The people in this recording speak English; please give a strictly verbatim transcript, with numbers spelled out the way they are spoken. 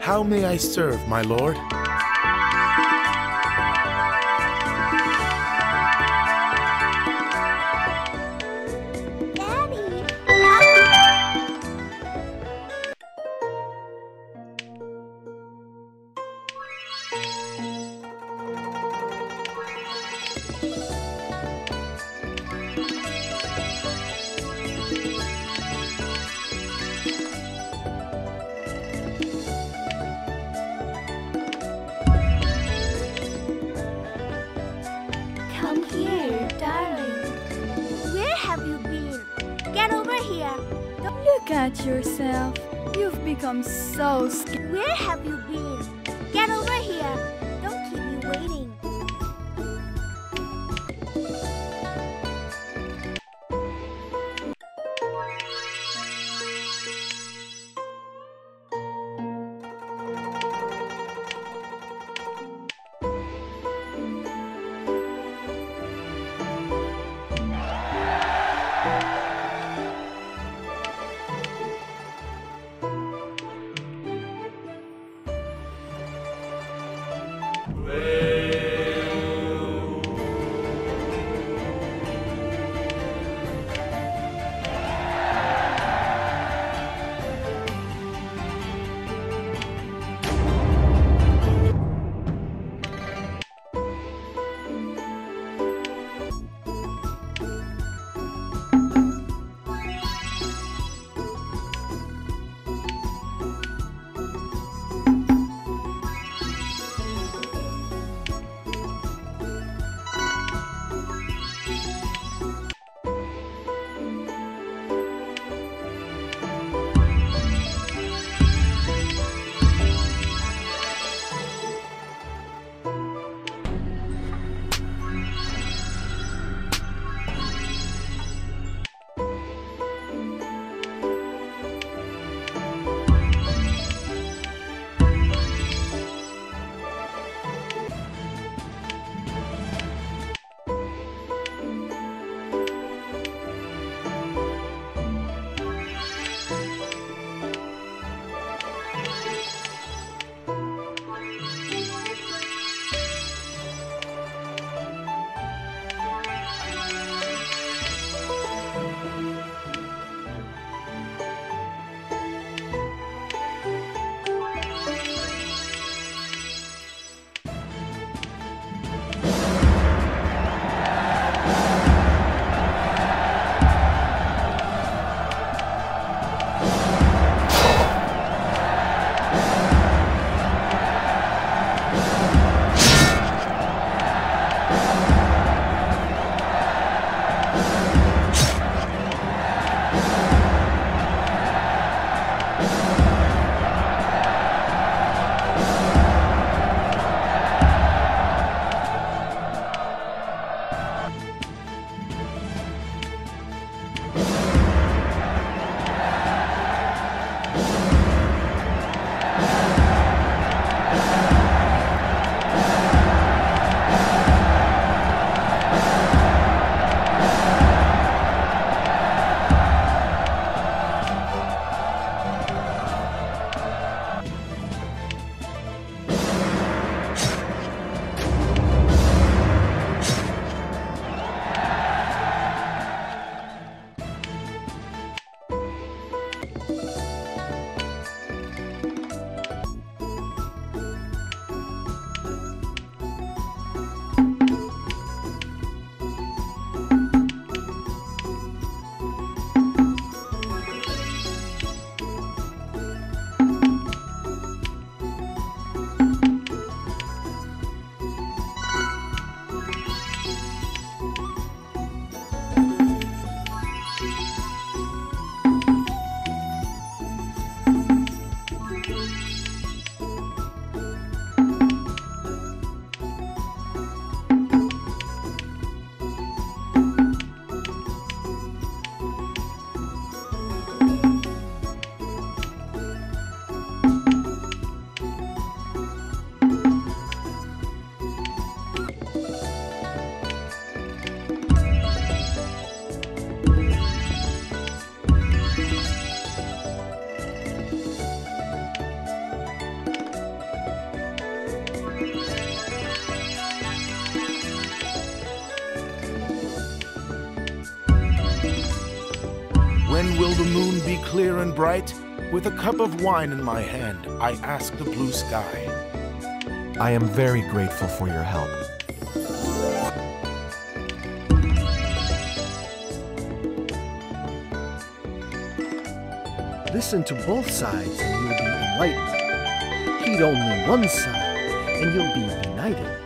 How may I serve, my lord? Daddy! Come here, darling. Where have you been? Get over here. Look at yourself. You've become so scared. Where have you been? Get over here. Don't keep me waiting. When will the moon be clear and bright? With a cup of wine in my hand, I ask the blue sky. I am very grateful for your help. Listen to both sides and you'll be enlightened. Heed only one side and you'll be benighted.